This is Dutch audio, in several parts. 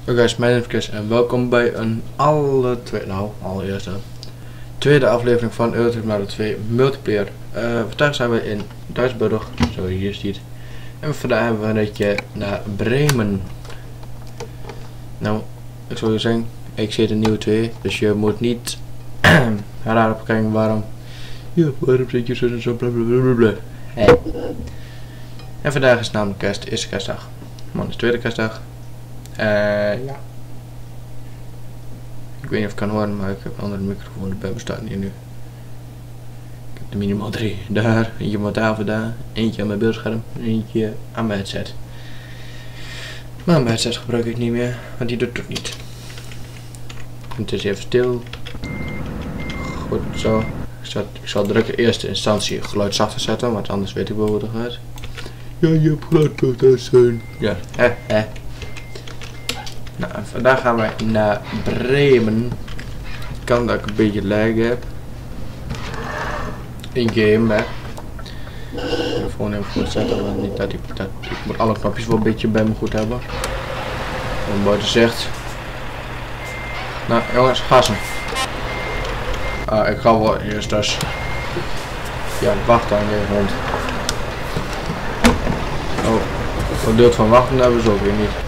Hey guys, mijn naam is Chris en welkom bij een allereerste tweede aflevering van Euro Truck Simulator 2 multiplayer. Vandaag zijn we in Duitsburg, zo je hier ziet. En vandaag hebben we een ritje naar Bremen. Nou, ik zou je zeggen, ik zit in nieuwe 2, dus je moet niet raar op kijken waarom. Ja, waarom zit je zo blablabla. Hey. En vandaag is namelijk kerst, eerste kerstdag. Man, is tweede kerstdag. Ja. Ik weet niet of ik kan horen, maar ik heb een andere microfoon erbij, we staan hier nu. Ik heb er minimaal 3 daar, eentje op mijn tafel daar, eentje aan mijn beeldscherm en eentje aan mijn headset. Maar mijn headset gebruik ik niet meer, want die doet het niet. Het is even stil. Goed zo. Ik zal drukken in eerste instantie geluid zachter zetten, want anders weet ik wel hoe het gaat. Ja, je hebt geluid zijn. Ja, Nou, en vandaag gaan wij naar Bremen. Het kan dat ik een beetje lag heb. In game, hè. De telefoon even goed zetten, want niet dat ik moet alle knopjes wel een beetje bij me goed hebben. En buiten zegt. Nou jongens, gassen. Ik ga wel eerst dus. Ja, wacht aan je hond. Oh, wat deel van wachten hebben ze ook weer niet.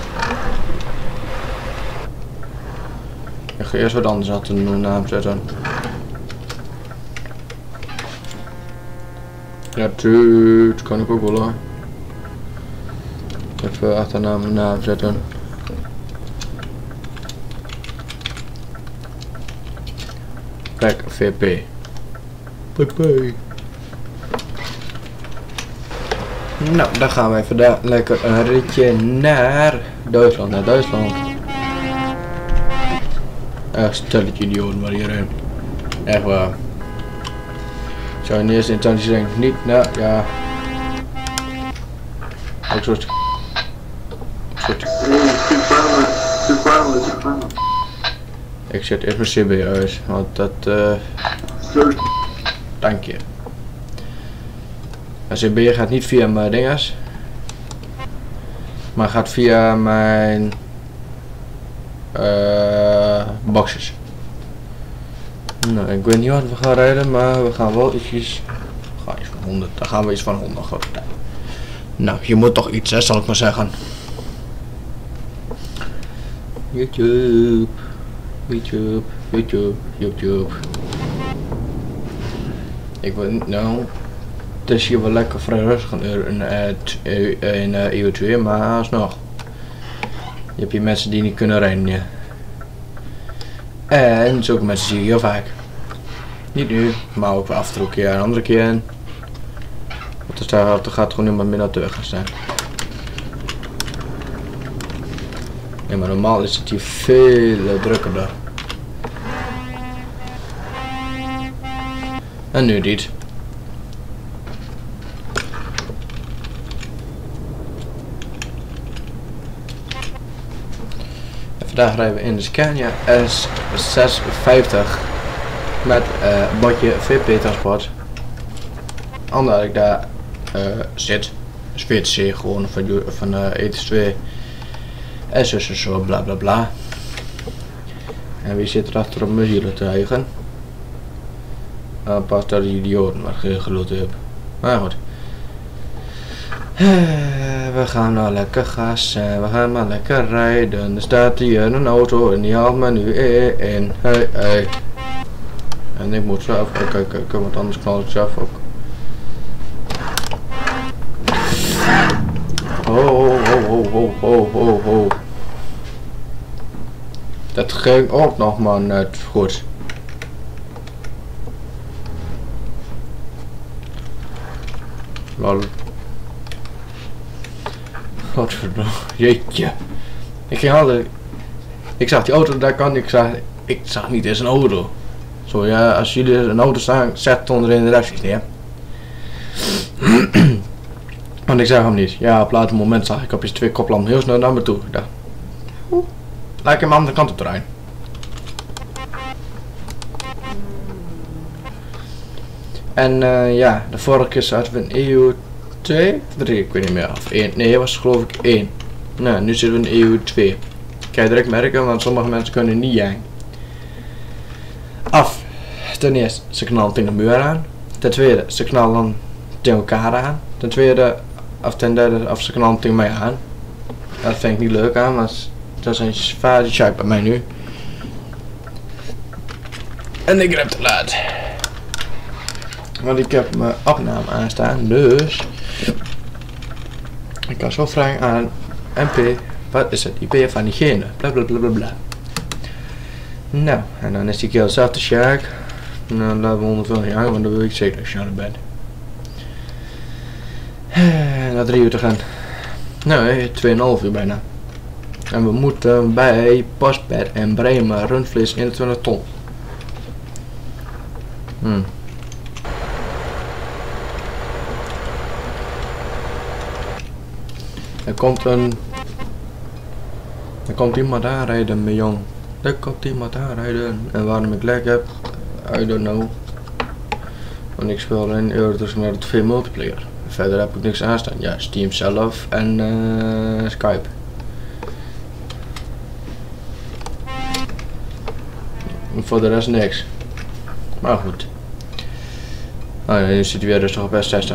Ik ga eerst wat anders achter de naam zetten. Ja, tuut, kan ik ook wel hoor. Even achternaam en naam zetten. Kijk, VP. VP. Nou, dan gaan wij vandaag lekker een ritje naar Duitsland. Echt stelletje idioten maar hierin. Echt waar. Ik zou in eerste instantie zeggen, niet, nou ja. Ook soort. Ik zet eerst mijn CB uit, want dat dank je. Mijn CB gaat niet via mijn dinges, maar gaat via mijn boxes. Nou, ik weet niet wat we gaan rijden, maar we gaan wel iets van 100. Dan gaan we iets van 100 gaan rijden. Nou, je moet toch iets, hè, zal ik maar zeggen. YouTube. Ik wil nou, het is hier wel lekker vrij rustig in EU 2, maar alsnog. Je hebt hier mensen die niet kunnen rijden, ja. En zulke mensen zie je heel vaak. Niet nu, maar ook wel af en toe een keer een andere keer in. Want er gaat gewoon iemand meer naar terug gaan staan. Nee, maar normaal is het hier veel drukker. En nu niet. En vandaag rijden we in de Scania S650 met bordje VP transport. Omdat ik daar zit. Dus VTC gewoon van ETS2. En zo bla bla bla. En wie zit er achter op mijn zielen te eigen? Pas dat die idioten maar geloten heb. Maar goed. We gaan nou lekker gassen. We gaan maar lekker rijden. Er staat hier een auto en die haalt me nu in. Hey. En ik moet zelf ook kijken, want anders knal ik zelf ook. Ho. Dat ging ook nog maar net goed. Lol. Godverdomme. Jeetje. Ik zag die auto daar kan, ik zag niet eens een auto. Zo ja, als jullie een auto staan, zet onderin de reacties neer. Want ik zag hem niet. Ja, op later moment zag ik op je 2 koplampen heel snel naar me toe. Ik dacht, laat ik hem aan de andere kant op het terrein. En ja, de vorige keer zaten we in EU 2 of 3, ik weet niet meer. Of 1, nee, was geloof ik 1. Nou, nu zitten we in EU 2. Kan je direct merken, want sommige mensen kunnen niet jagen. Af. Ten eerste, ze knallen tegen de muur aan. Ten tweede, ze knallen tegen elkaar aan. Ten tweede, of ten derde, of ze knallen tegen mij aan. Dat vind ik niet leuk aan, want dat is een zwaar die bij mij nu. En ik heb te laat. Want ik heb mijn opname aanstaan, dus ik kan zo vragen aan MP, wat is het IP van diegene, blablabla. Nou, en dan is die keer zelf de Sjaak. En dan laten we 120 jaar, want dan wil ik zeker dat je aan de bed. Na 3 uur te gaan. Nou, 2,5 uur bijna. En we moeten bij Pasbed en Bremen rundvlees 21 ton. Er komt iemand aanrijden, mijn jong. Er komt iemand aanrijden. En waarom ik lag heb, I don't know. Want ik speel alleen Euro naar de 2 multiplayer. Verder heb ik niks aanstaan. Ja, Steam zelf en Skype. En voor de rest niks. Maar goed. Oh ja, nu zit hij weer rustig op S60.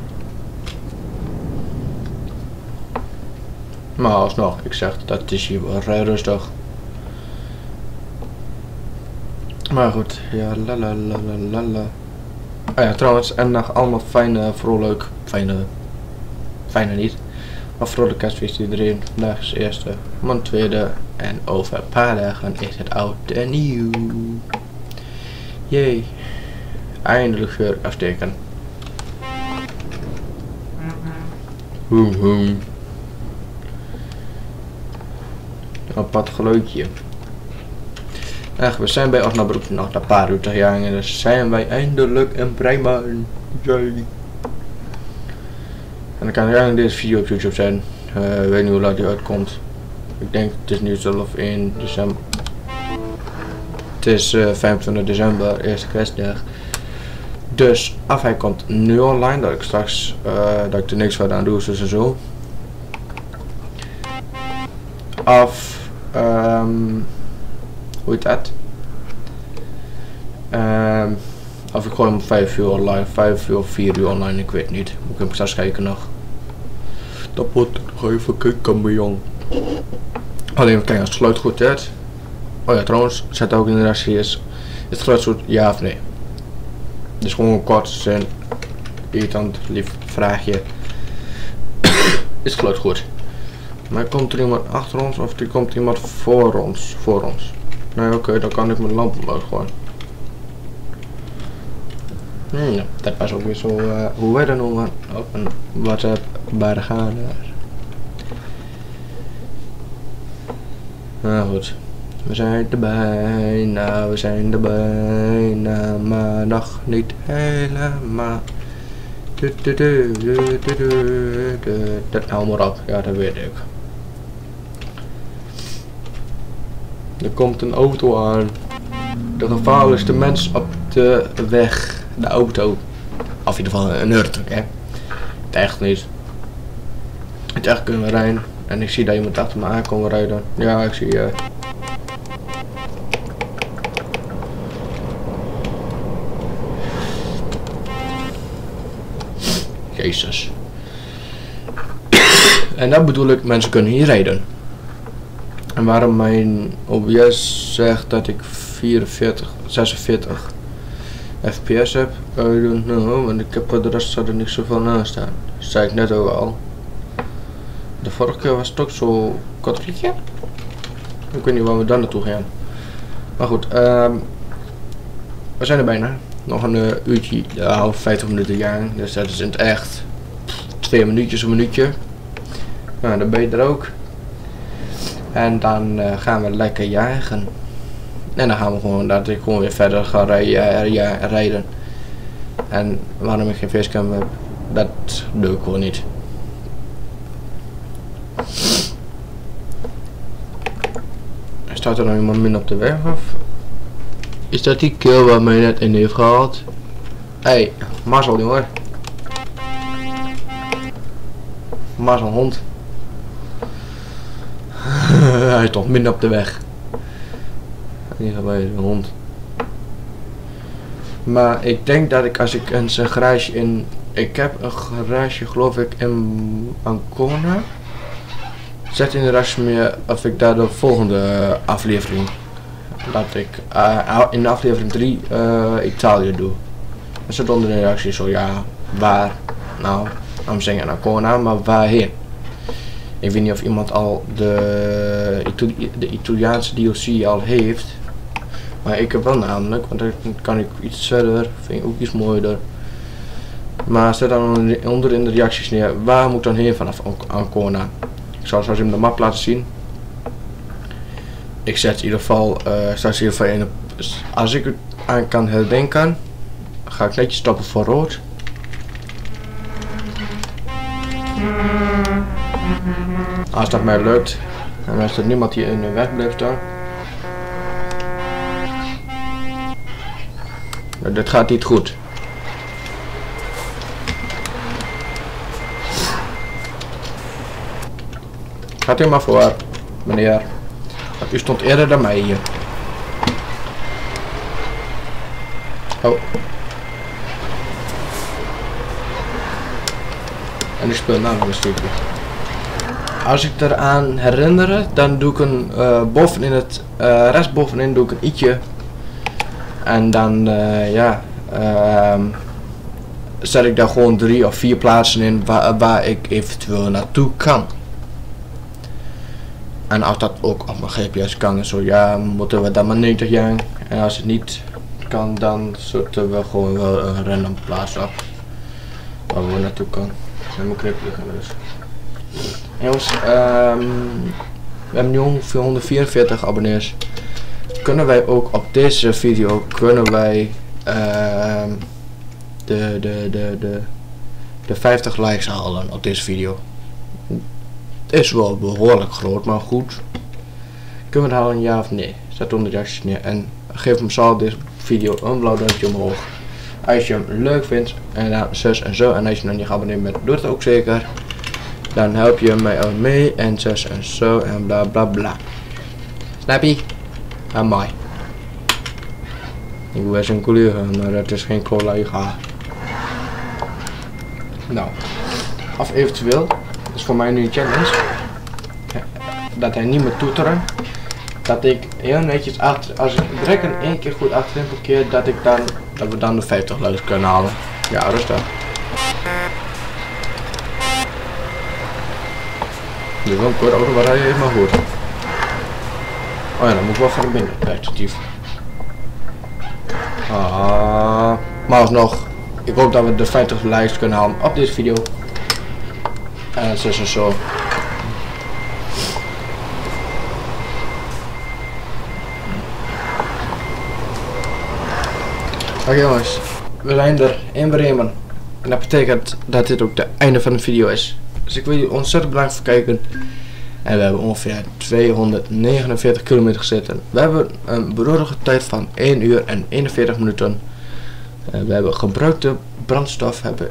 Maar alsnog, ik zeg dat is hier wel vrij rustig. Maar goed, ja, la. Ah ja, trouwens, en nog allemaal fijne, vrolijk, fijne niet. Maar vrolijk kerstfeest iedereen. Vandaag is de eerste, maand tweede. En over een paar dagen is het oud en nieuw. Jee. Eindelijk weer afsteken. Een apart geluidje. Ach, we zijn bij Osnabrück nog een paar uur te gaan en dan zijn wij eindelijk in Bremen. Jee. En dan kan eigenlijk deze video op YouTube zijn. Ik weet niet hoe laat die uitkomt. Ik denk het is nu zelf 1 december. Het is 25 december, eerste kerstdag. Dus af hij komt nu online, dat ik straks dat ik er niks verder aan doe, dus en zo. Of hoe heet dat? Of ik gooi hem 5 uur online, 5 uur of 4 uur online, ik weet niet. Moet ik hem straks kijken nog. Dat moet ik even kijken, mijn jong. Alleen kijken als het geluid goed is. Oh ja, trouwens, zet ook in de reactie is het geluid goed, ja of nee. Dus gewoon kort zijn irritant lief vraagje. Is het geluid goed? Maar komt er iemand achter ons of er komt iemand voor ons? Nee, oké, dan kan ik mijn lamp omhoog gooien. Ja, dat was ook weer zo hoe wij dat noemen op een WhatsApp bij de gaan. Nou goed, we zijn er bijna, maar nog niet helemaal. Dat hou maar op, ja dat weet ik. Er komt een auto aan. De gevaarlijkste mens op de weg. De auto. Of in ieder geval een hurtruck, hè. Het echt niet. Het echt kunnen we rijden. En ik zie dat iemand achter me aan komt rijden. Ja, ik zie Jezus. En dat bedoel ik, mensen kunnen hier rijden. En waarom mijn OBS zegt dat ik 46 fps heb, I don't know, want ik heb voor de rest er niks zoveel aan staan. Dat zei ik net ook al. De vorige keer was het ook zo kort vliegje. Ik weet niet waar we dan naartoe gaan. Maar goed, we zijn er bijna. Nog een uurtje, ja, 50 minuten gaan. Dus dat is in het echt 2 minuutjes, een minuutje. Nou, dan ben je er ook. En dan gaan we lekker jagen. En dan gaan we gewoon, dat ik gewoon weer verder ga rijden. En waarom ik geen facecam heb, dat doe ik gewoon niet. Staat er nog iemand min op de weg of? Is dat die kill waar mij net in heeft gehaald? Hey, mazzel jongen. Mazzel hond. Hij stond midden op de weg. Hier gaat bij de hond. Maar ik denk dat ik als ik een garage in... Ik heb een garage geloof ik in Ancona. Zet in de rest meer of ik daar de volgende aflevering. Dat ik in de aflevering 3 Italië doe. En zet onder de reactie zo ja, waar? Nou, I'm zeggen Ancona, maar waarheen? Ik weet niet of iemand al de Italiaanse DLC al heeft. Maar ik heb wel namelijk, want dan kan ik iets verder, vind ik ook iets mooier. Maar zet dan onder in de reacties neer, waar moet ik dan heen vanaf Ancona? Ik zal straks in de map laten zien. Ik zet in ieder geval, als ik het aan kan herdenken, ga ik netjes stoppen voor rood. Als dat mij lukt, en als er niemand hier in de weg blijft staan. Nou, dit gaat niet goed. Gaat u maar voor, meneer. Want u stond eerder dan mij hier. Oh. En ik speel nou nog een stukje. Als ik eraan herinner, dan doe ik een bovenin het rechtsbovenin doe ik een i'tje. En dan zet ik daar gewoon 3 of 4 plaatsen in waar ik eventueel naartoe kan. En als dat ook op mijn GPS kan, zo ja, moeten we dan maar 90 jaar. En als het niet kan, dan zetten we gewoon wel een random plaats op waar we naartoe kan. En mijn knip liggen dus. Jongens, we hebben nu ongeveer 144 abonnees. Kunnen wij ook op deze video, kunnen wij de 50 likes halen op deze video. Het is wel behoorlijk groot, maar goed. Kunnen we het halen, ja of nee? Zet onder de reacties neer en geef hem zo deze video een blauw duimpje omhoog. Als je hem leuk vindt en dan zus en zo. En als je nog niet geabonneerd bent, doe het ook zeker. Dan help je mij ook mee en zus en zo en bla bla bla. Snap je? En mij. Ik was een collega, maar het is geen collega. Nou, of eventueel, dat is voor mij nu een challenge. Dat hij niet meer toeteren. Dat ik heel netjes achter, als ik direct in 1 keer goed achterin parkeer, dat we dan de 50 likes kunnen halen. Ja, rustig. Nu wel een kort auto waar hij even maar goed. Oh ja, dan moet ik wel van binnen perspectief. Maar alsnog, ik hoop dat we de 50 likes kunnen halen op deze video. En het is zo. Oké jongens, we zijn er in Bremen. En dat betekent dat dit ook het einde van de video is. Dus ik wil jullie ontzettend bedankt voor het kijken. En we hebben ongeveer 249 kilometer gezeten. We hebben een brodige tijd van 1 uur en 41 minuten. We hebben gebruikte brandstof hebben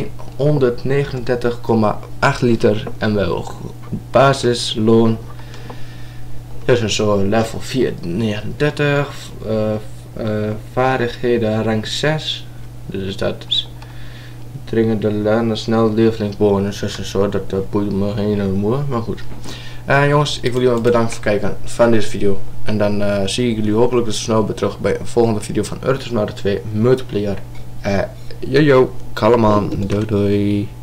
139,8 liter. En we hebben basisloon. Dus zo level 439. Vaardigheden rang 6. Dus dat is dringende lernen, snel levelingsbonus. Dus zo, dat boeit me geen moe. Maar goed. Jongens, ik wil jullie bedanken voor het kijken van deze video. En dan zie ik jullie hopelijk dus snel weer terug bij een volgende video van Earth is Mario 2 multiplayer. Yo, kalman, doei doei.